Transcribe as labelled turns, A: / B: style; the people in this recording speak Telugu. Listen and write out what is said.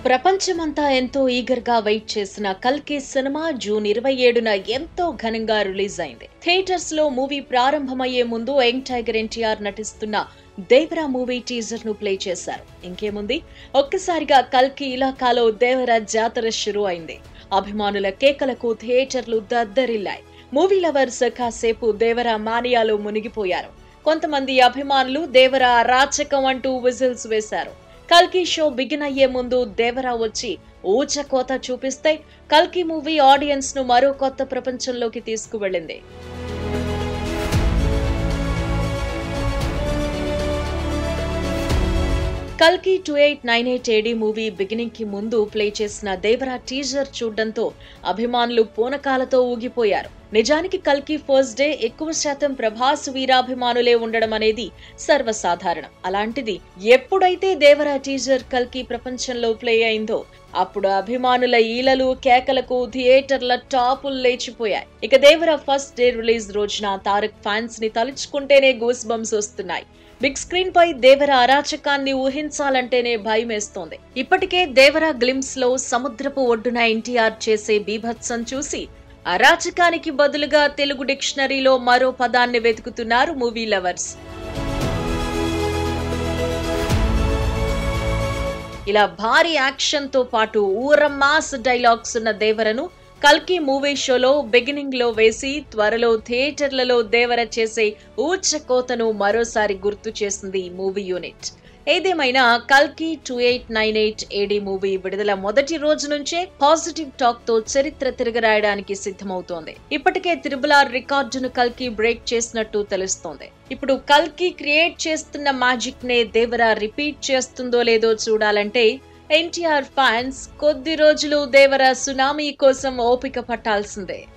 A: ప్రపంచమంతా ఎంతో ఈగర్గా వెయిట్ చేసిన కల్కి సినిమా జూన్ 27న ఎంతో ఘనంగా రిలీజ్ అయింది. థియేటర్స్ లో మూవీ ప్రారంభమయ్యే ముందు యంగ్ టైగర్ ఎన్టీఆర్ నటిస్తున్న దేవరా మూవీ టీజర్ ను ప్లే చేశారు. ఇంకేముంది, ఒక్కసారిగా కల్కి ఇలాకాలో దేవరా జాతర షురూ అయింది. అభిమానుల కేకలకు థియేటర్లు దద్దరిల్లాయి. మూవీ లవర్స్ కాసేపు దేవరా మానియాలో మునిగిపోయారు. కొంతమంది అభిమానులు దేవరా అరాచకం అంటూ విజిల్స్ వేశారు. కల్కి షో బిగిన్ అయ్యే ముందు దేవరా వచ్చి ఊచకోత చూపిస్తే కల్కి మూవీ ఆడియన్స్ ను మరో కొత్త ప్రపంచంలోకి తీసుకువెళ్ళింది. కల్కి 2898 AD మూవీ బిగినింగ్ కి ముందు ప్లే చేసిన దేవరా టీజర్ చూడడంతో అభిమానులు పూనకాలతో ఊగిపోయారు. నిజానికి కల్కి ఫస్ట్ డే ఎక్కువ శాతం ప్రభాస్ వీరాభిమానులే ఉండడం అనేది సర్వసాధారణం. అలాంటిది ఎప్పుడైతే దేవరా టీజర్ కల్కి ప్రపంచంలో ప్లే అయిందో అప్పుడు అభిమానుల ఈలలు కేకలకు థియేటర్ల టాపులు లేచిపోయాయి. ఇక దేవరా ఫస్ట్ డే రిలీజ్ రోజున తారక్ ఫ్యాన్స్ ని తలుచుకుంటేనే గూస్ బంప్స్ వస్తున్నాయి. బిగ్ స్క్రీన్ పై దేవరా అరాచకాన్ని ఊహించాలంటేనే భయమేస్తోంది. ఇప్పటికే దేవరా గ్లిమ్స్ లో సముద్రపు ఒడ్డున ఎన్టీఆర్ చేసే బీభత్సం చూసి అరాచకానికి బదులుగా తెలుగు డిక్షనరీలో మరో పదాన్ని వెతుకుతున్నారు మూవీ లవర్స్. ఇలా భారీ యాక్షన్ తో పాటు మాస్ డైలాగ్స్ ఉన్న దేవరను కల్కి మూవీ షోలో బిగినింగ్ లో వేసి త్వరలో థియేటర్లలో దేవర చేసే ఊచకోతను మరోసారి గుర్తు చేసింది మూవీ యూనిట్. ఏదేమైనా కల్కి 2898 AD మూవీ విడుదల మొదటి రోజు నుంచే పాజిటివ్ టాక్ తో చరిత్ర తిరగరాయడానికి సిద్ధమవుతోంది. ఇప్పటికే RRR రికార్డును కల్కి బ్రేక్ చేసినట్టు తెలుస్తోంది. ఇప్పుడు కల్కి క్రియేట్ చేస్తున్న మ్యాజిక్ నే దేవరా రిపీట్ చేస్తుందో లేదో చూడాలంటే ఎన్టీఆర్ ఫ్యాన్స్ కొద్ది రోజులు దేవరా సునామీ కోసం ఓపిక పట్టాల్సిందే.